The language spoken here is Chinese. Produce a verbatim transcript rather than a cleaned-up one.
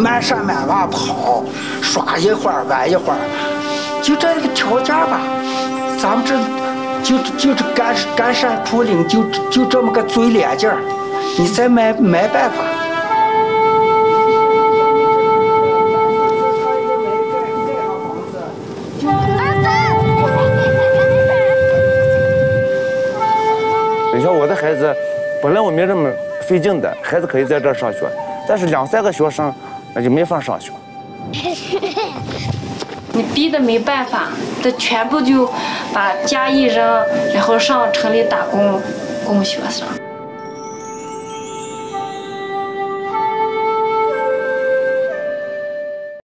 满山满瓦跑，刷一会儿玩一会儿，就这个条件吧，咱们这就就这干干山苦岭就就这么个嘴脸劲儿，你再没没办法。 你说我的孩子，本来我没这么费劲的，孩子可以在这儿上学，但是两三个学生，那就没法上学。 你逼得没办法，他全部就把家一扔，然后上城里打工供学生。